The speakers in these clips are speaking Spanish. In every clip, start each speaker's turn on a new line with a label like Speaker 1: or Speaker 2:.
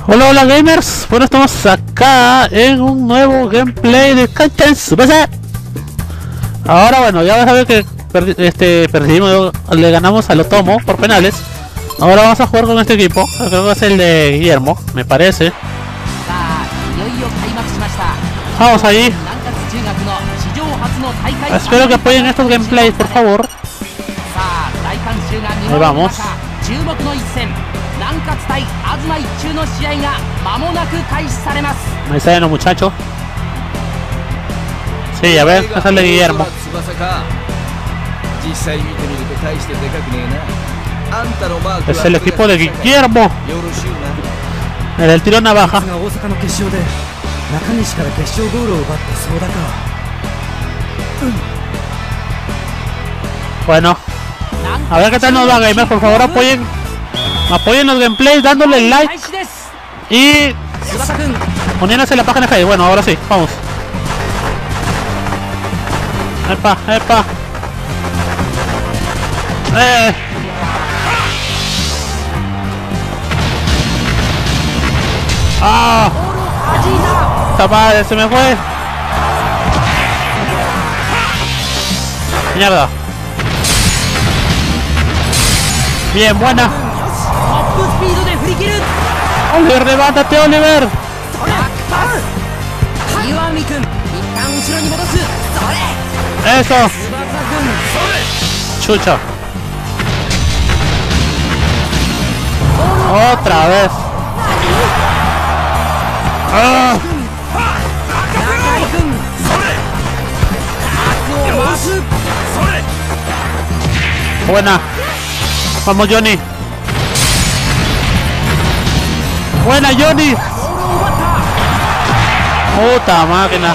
Speaker 1: Hola, hola gamers, bueno, estamos acá en un nuevo gameplay de Kaiten Tsubasa. Ahora bueno, ya vas a ver que perdimos, le ganamos al Otomo por penales. Ahora vamos a jugar con este equipo, creo que es el de Guillermo, me parece. Vamos allí. Espero que apoyen estos gameplays, por favor. Ahí vamos. Ahí está lleno, muchacho. Sí, a ver, esa es de Guillermo. Es el equipo de Guillermo. El tiro navaja. Bueno, a ver qué tal nos va, gamers. Por favor, apoyen los gameplays dándole like y poniéndose en la página de Facebook. Bueno, ahora sí, vamos. Epa, epa. ¡Ah! ¡Esta madre se me fue! ¡Mierda! Bien, buena. Oliver, levántate, Oliver. Eso. Chucha. Otra vez. ¡Ah! Buena. Vamos, Johnny. Buena, Johnny. Puta máquina.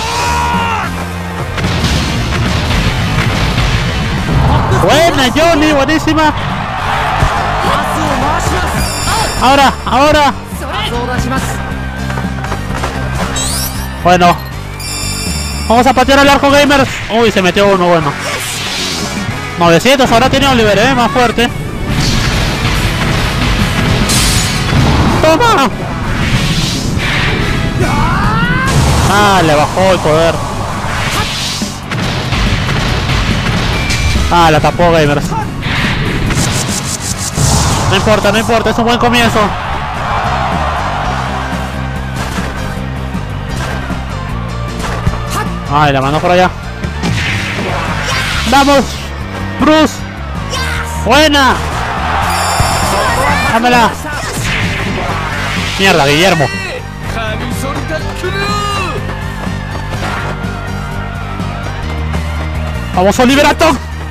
Speaker 1: Buena, Johnny, buenísima. Ahora, ahora. Bueno. Vamos a patear al arco, gamers. Uy, se metió uno, bueno. 900, ahora tiene Oliver, más fuerte. ¡Toma! Ah, le bajó el poder. Ah, la tapó, gamers. No importa, no importa, es un buen comienzo. Ay, la mandó por allá. ¡Vamos! ¡Bruce! ¡Buena! ¡Dámela! ¡Mierda, Guillermo! ¡Vamos, Oliverato!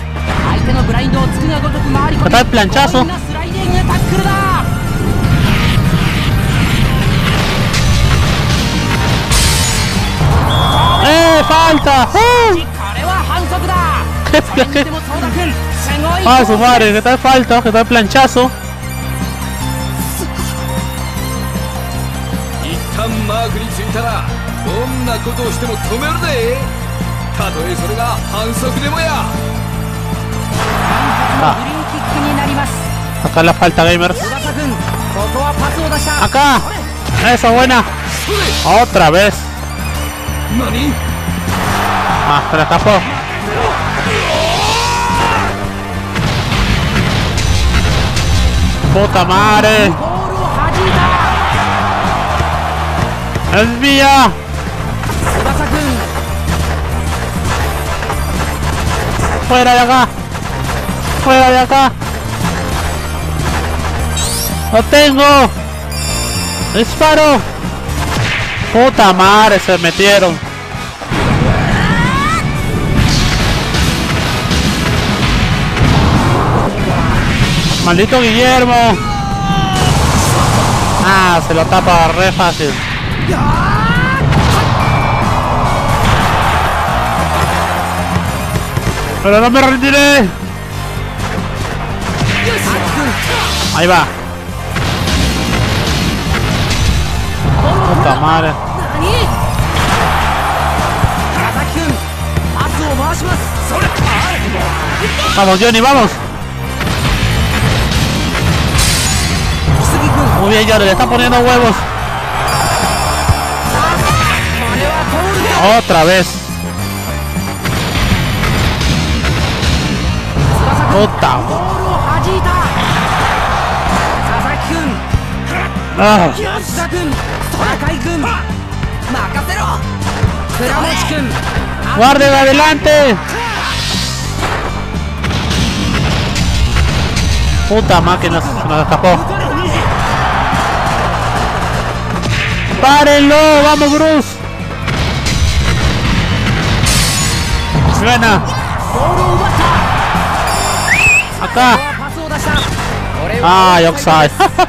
Speaker 1: Está el planchazo. ¡Falta! ¿Qué? Ah, su madre, que tal falta, que tal planchazo. Acá la falta, gamers. Acá. Eso, buena. Otra vez. Ah, se la tapó. Puta madre. Es mía. Fuera de acá. Fuera de acá. Lo tengo. Disparo. Puta madre, se metieron. Maldito Guillermo. Ah, se lo tapa re fácil. Pero no me rendiré. Ahí va. Puta madre. Vamos, Johnny, vamos. Muy bien, señores, le están poniendo huevos. Otra vez. Puta. Ah. ¡Guarden adelante! Puta máquina, se nos escapó. ¡Párenlo! ¡Vamos, Bruce! ¡Buena! ¡Acá! ¡Ah, Yokusai!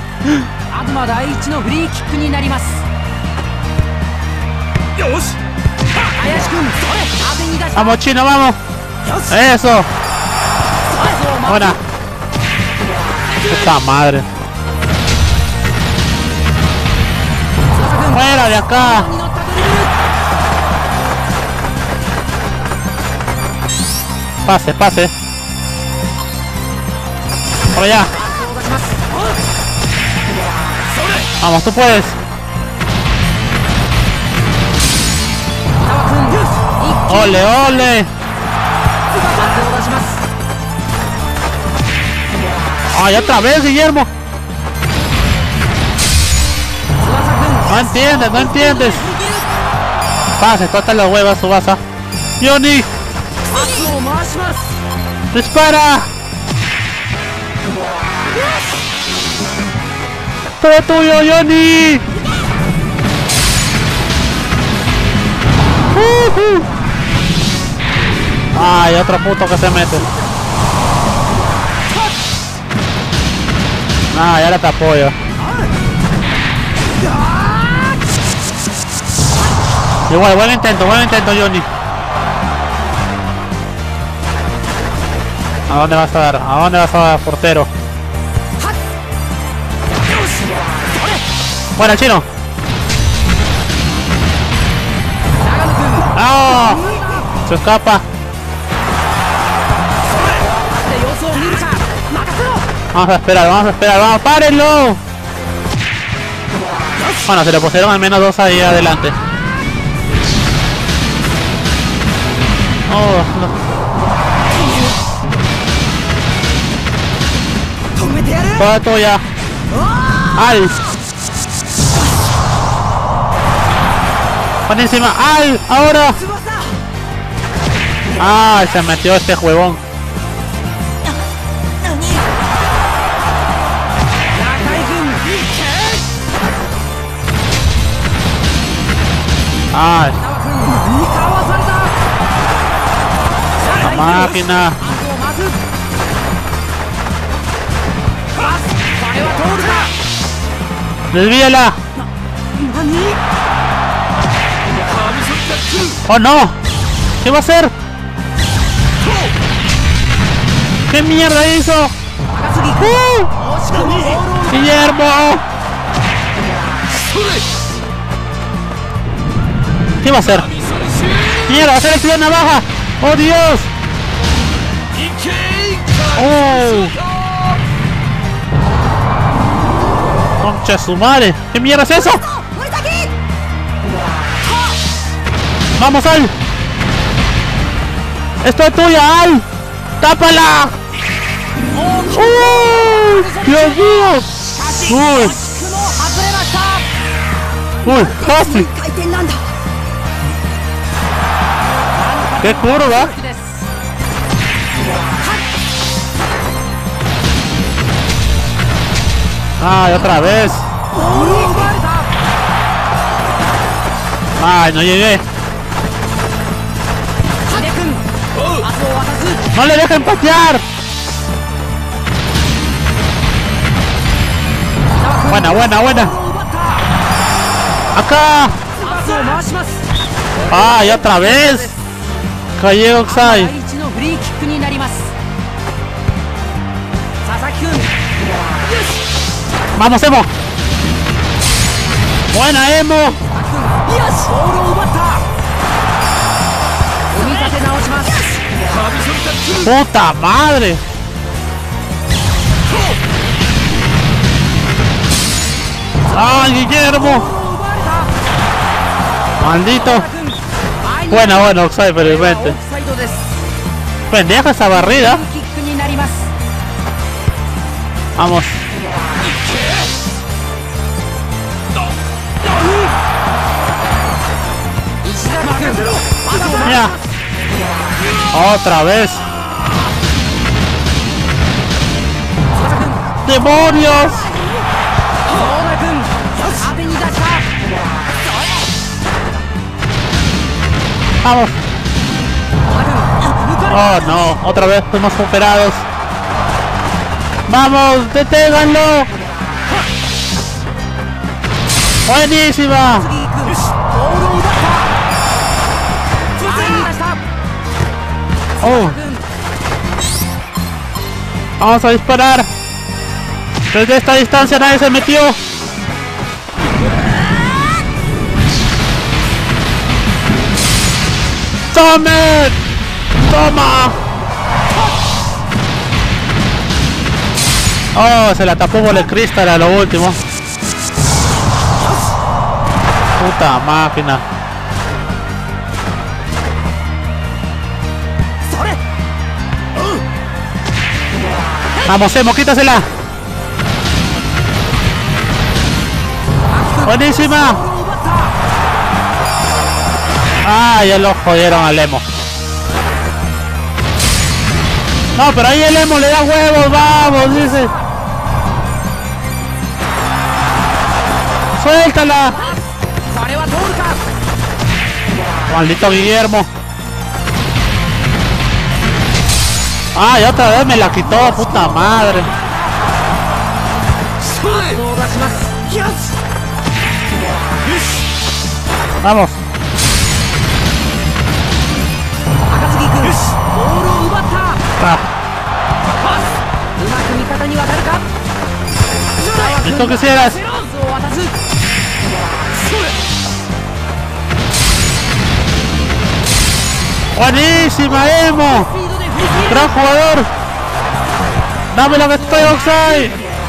Speaker 1: ¡Vamos, Chino, vamos! ¡Eso! ¡Buena! ¡Puta madre! ¡Fuera de acá! Pase, pase. Por allá. Vamos, tú puedes. ¡Ole, ole! ¡Ay, otra vez, Guillermo! No entiendes, no entiendes. Pase, toca las huevas, Tsubasa. ¡Johnny! ¡Dispara! ¡Todo tuyo, Johnny! ¡Ay, otro puto que se mete! Ah, ya te apoyo. Igual, buen intento, Johnny. ¿A dónde vas a dar? ¿A dónde vas a dar, portero? Buena, Chino. ¡Ah! Se escapa. Vamos a esperar, vamos, párenlo. Bueno, se le pusieron al menos dos ahí adelante. Oh, no. Toda tuya. ¡Al! ¡Pon encima! ¡Al! ¡Ahora! ¡Ah! Se metió este huevón. ¡Ay! ¡La máquina! ¡Desvíala! ¡Oh no! ¿Qué va a hacer? ¿Qué mierda hizo? ¡Guillermo! ¿Qué va a hacer? ¡Mierda! ¡Va a hacer el tío navaja! ¡Oh Dios! ¡Oh! ¡Concha su madre! ¿Qué mierda es eso? ¡Vamos, Al! ¡Esto es tuya, Al! ¡Tápala! ¡Dios mío! ¡Uy! ¡Uy! ¡Casi! ¡Qué curva! ¡Ay, otra vez! ¡Ay, no llegué! ¡No le dejen patear! ¡Buena, buena, buena! ¡Acá! ¡Ay, otra vez! ¡Calle Yokusai! ¡Vamos, Emo! ¡Buena, Emo! ¡Puta madre! ¡Toma, Guillermo! ¡Maldito! Bueno, Oxide, pero vente. Pendeja esa barrida. Vamos. Ya. Otra vez. ¡Demonios! Vamos. Oh no, otra vez fuimos superados. Vamos, deténganlo. Buenísima. Oh. Vamos a disparar. Desde esta distancia nadie se metió. ¡Tome! ¡Toma! Oh, se la tapó Bullet Crystal a lo último. Puta máquina. Vamos, Emo, quítasela. Buenísima. Ah, ya lo jodieron al Emo. No, pero ahí el Emo le da huevos, vamos, dice. Suéltala. Maldito Guillermo. Ah, y otra vez me la quitó, puta madre. Vamos. Ah. ¿Esto qué hicieras? Buenísima, Emo. Gran jugador. Dame lo que estoy, Oxide.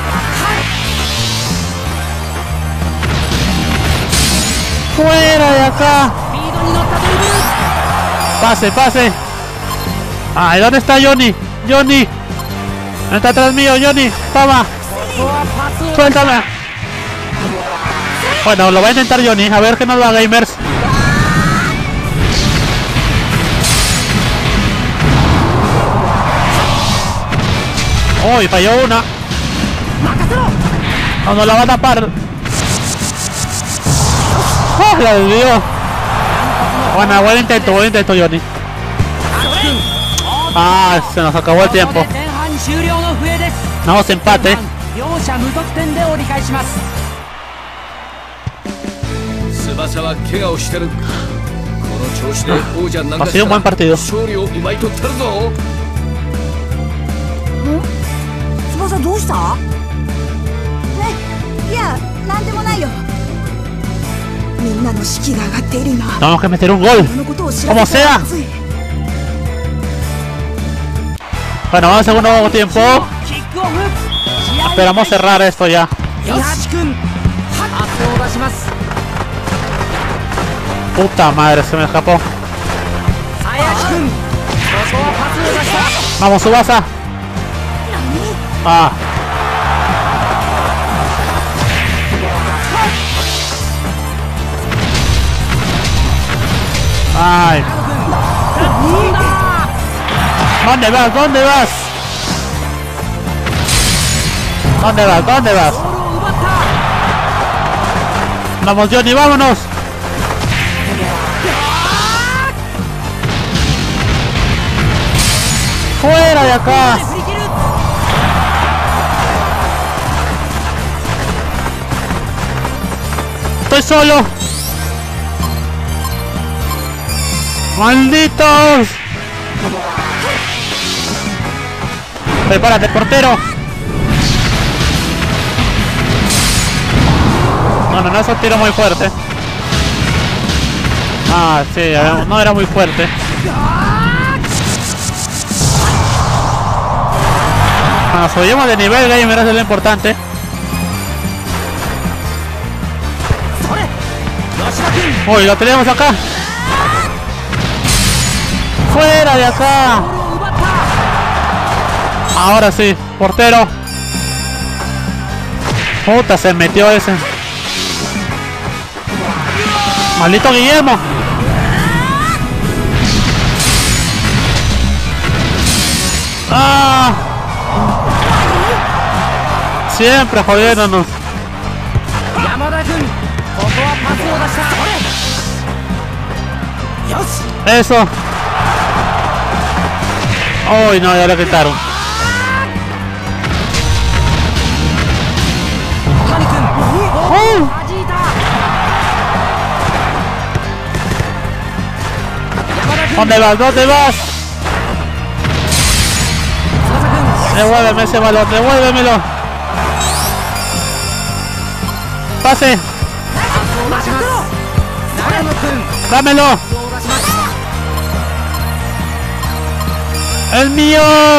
Speaker 1: Fuera de acá. Pase, pase. Ay, ¿dónde está Johnny? Johnny. Está atrás mío, Johnny. Toma. Suéltame. Bueno, lo va a intentar Johnny. A ver que nos va, gamers. Uy, falló una. No, no la va a tapar. ¡Oh, la desvió! Bueno, buen intento, Johnny. Ah, se nos acabó el tiempo. Vamos, empate. Ha sido un buen partido.
Speaker 2: 翼どうした？いや、なんでもないよ。みんなの士気が上がっている今。
Speaker 1: Tenemos que meter un gol. Como sea. Bueno, vamos al segundo tiempo. Esperamos cerrar esto ya. Puta madre, se me escapó. Vamos, Tsubasa. Ah. Ay. ¿Dónde vas? ¿Dónde vas? ¿Dónde vas? ¿Dónde vas? Vamos, Johnny, vámonos. Fuera de acá. Estoy solo. ¡Malditos! Prepárate, portero. No, es un tiro muy fuerte. Ah, sí, no era muy fuerte. Bueno, subimos de nivel, gamer, eso es lo importante. Uy, lo tenemos acá. ¡Fuera de acá! Ahora sí, portero. Puta, se metió ese. Maldito Guillermo. ¡Ah! Siempre jodiéndonos. Eso. Uy, no, ya lo quitaron. ¿Dónde vas? ¿Dónde vas? Devuélveme ese balón, devuélvemelo. Pase. Dámelo. ¡El mío!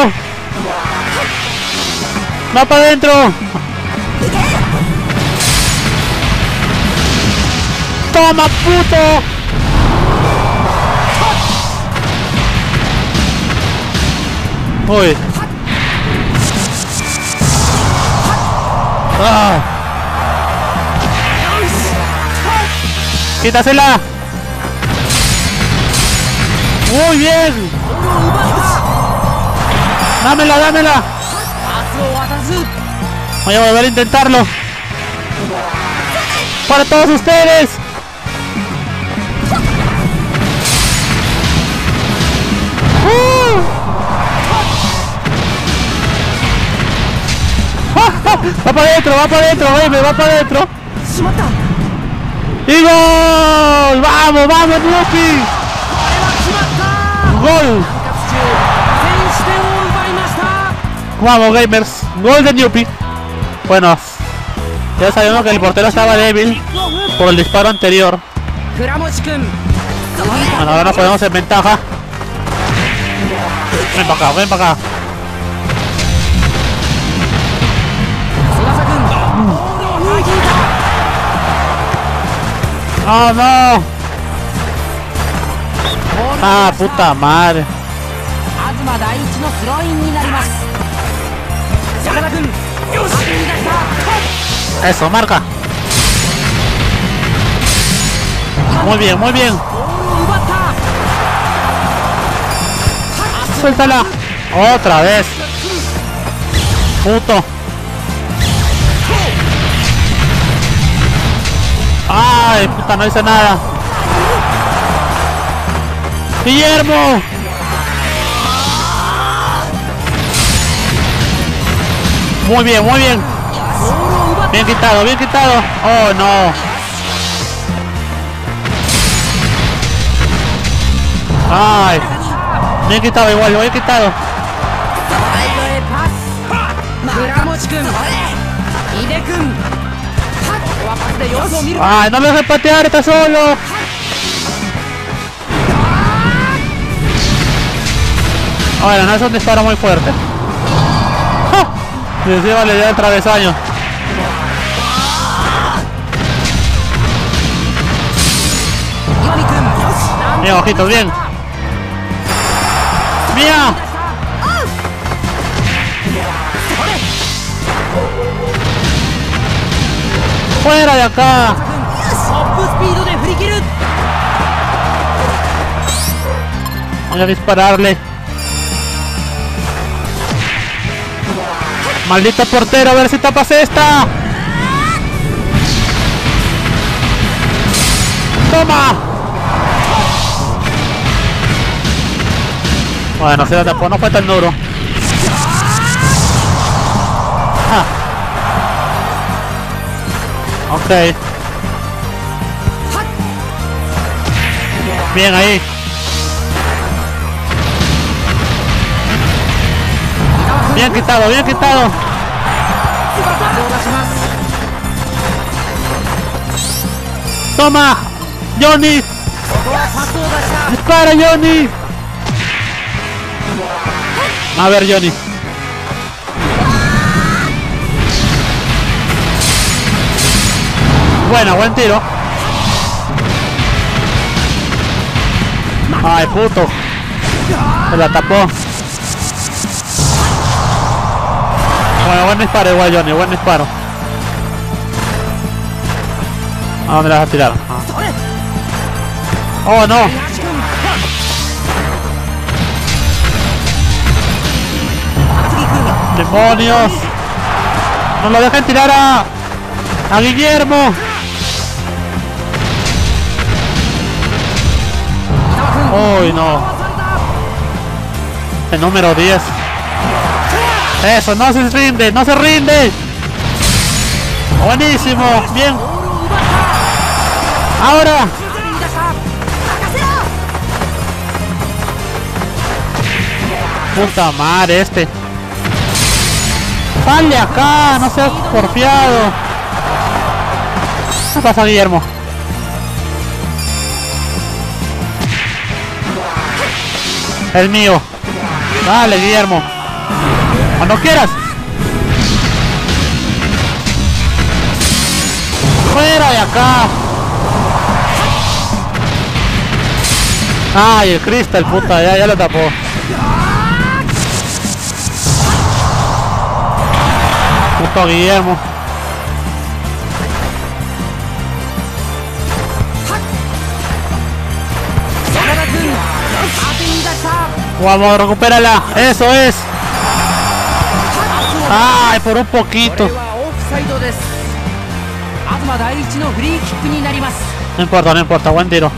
Speaker 1: ¡Va para adentro! ¡Toma, puto! Uy. ¡Ah! ¡Quítasela! ¡Muy bien! ¡Dámela, dámela! Voy a volver a intentarlo. ¡Para todos ustedes! ¡Va para adentro, va para adentro, baby! ¡Va para adentro! ¡Y gol! ¡Vamos, vamos, Nuki! ¡Gol! Vamos, gamers, gol de Newpie. Bueno, ya sabemos que el portero estaba débil por el disparo anterior. Bueno, ahora nos ponemos en ventaja. Ven para acá, ven para acá. ¡Oh, no! ¡Ah, puta madre! Eso, marca. Muy bien, muy bien. Suéltala. Otra vez. Puto. Ay, puta, no hice nada. Guillermo. Muy bien, muy bien. Bien quitado, bien quitado. Oh, no. Ay. Bien quitado igual, bien quitado. Ay, no me dejes patear, está solo. Bueno, no es un disparo muy fuerte. Y encima le dio el travesaño. Bien, ojitos, bien. ¡Mía! ¡Fuera de acá! Voy a dispararle. Maldito portero, a ver si tapas esta. ¡Toma! Bueno, se la tapó, no fue tan duro. Ah. Ok. Bien ahí. Bien quitado, bien quitado. Toma, Johnny. Dispara, Johnny. A ver, Johnny. Bueno, buen tiro. Ay, puto. Se la tapó. Bueno, buen disparo igual, Johnny, buen disparo. ¿A dónde la vas a tirar? Oh, no. ¡Demonios! ¡No lo dejen tirar a Guillermo! ¡Uy, no! El número 10. ¡Eso! ¡No se rinde! ¡No se rinde! ¡Buenísimo! ¡Bien! ¡Ahora! ¡Puta madre este! ¡Sale acá! ¡No seas porfiado! ¿Qué pasa, Guillermo? Es mío. Dale, Guillermo. Cuando quieras. ¡Fuera de acá! ¡Ay, el cristal, puta! Ya lo tapó. Puto Guillermo. Vamos, recupérala. Eso es. Ay, por un poquito. No importa, no importa. Buen tiro.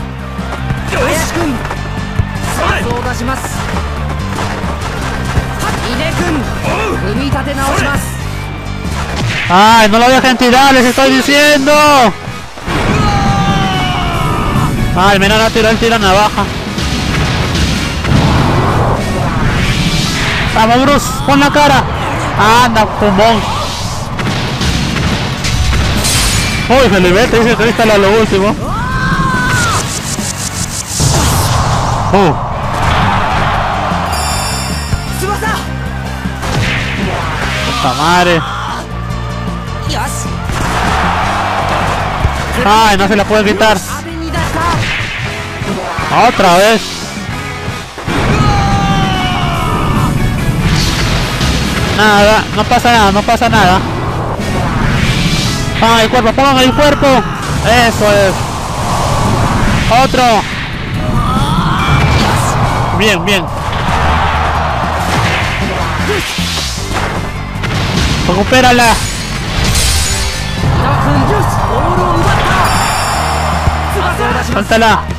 Speaker 1: Ay, no lo dejen tirar, les estoy diciendo. Ay, mira, no tiró el tiro navaja. Vamos, Bruce, pon la cara. Anda, pulmón. Uy, me liberté, dice que está lo último. Puta madre. Ay, no se la puede quitar. Otra vez. Nada, no pasa nada, no pasa nada. Ay, el cuerpo, pongan el cuerpo. Eso es. Otro. Bien, bien. Recupérala. Suéltala.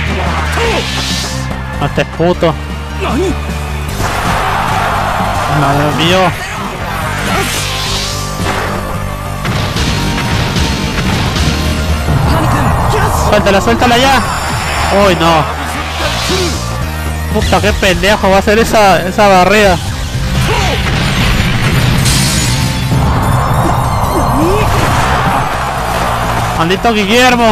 Speaker 1: No estés puto. Madre mía. Suéltala, suéltala ya. Uy, no. Puta, qué pendejo va a ser esa barrera. Maldito Guillermo.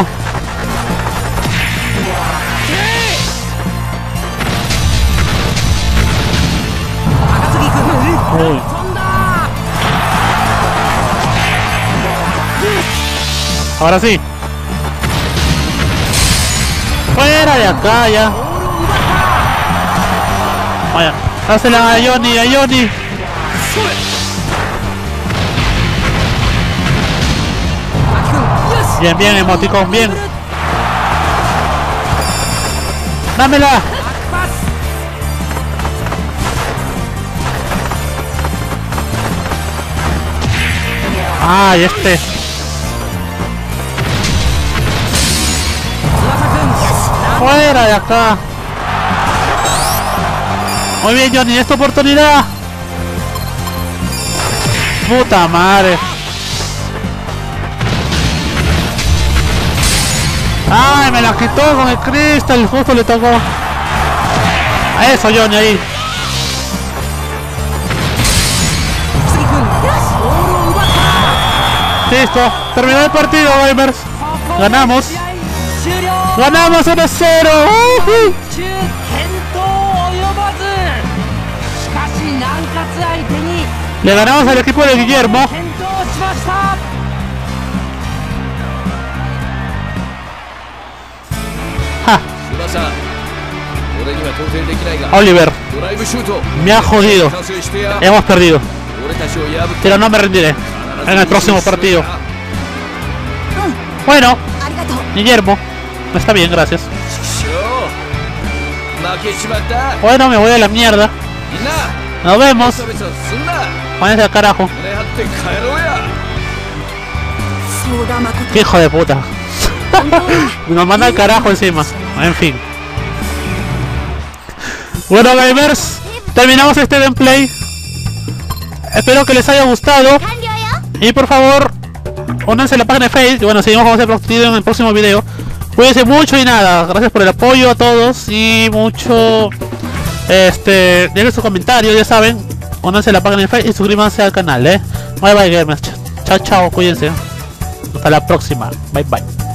Speaker 1: Uy. Ahora sí. Fuera de acá ya. Vaya, dásela a Johnny, a Johnny. Bien, bien, emoticón, bien. Dámela. Ay, este. Fuera de acá. Muy bien, Johnny, esta oportunidad. Puta madre. Ay, me la quitó con el cristal, justo le tocó. A eso, Johnny, ahí. Listo, terminó el partido, gamers. Ganamos. Ganamos 1-0. Le ganamos al equipo de Guillermo. Ja. Oliver, me ha jodido. Hemos perdido. Pero no me rendiré en el próximo partido. Bueno, Guillermo, está bien, gracias. Bueno, me voy a la mierda. Nos vemos. Váyanse al carajo. Qué hijo de puta. Nos manda al carajo encima. En fin. Bueno, gamers, terminamos este gameplay. Espero que les haya gustado. Y por favor, únanse a la página de Facebook. Y bueno, seguimos con este partido en el próximo video. Cuídense mucho y nada. Gracias por el apoyo a todos. Y mucho. Dejen sus comentarios, ya saben. Únanse a la página de Facebook y suscríbanse al canal, Bye bye gamers. Chao, chao, cuídense. Hasta la próxima. Bye bye.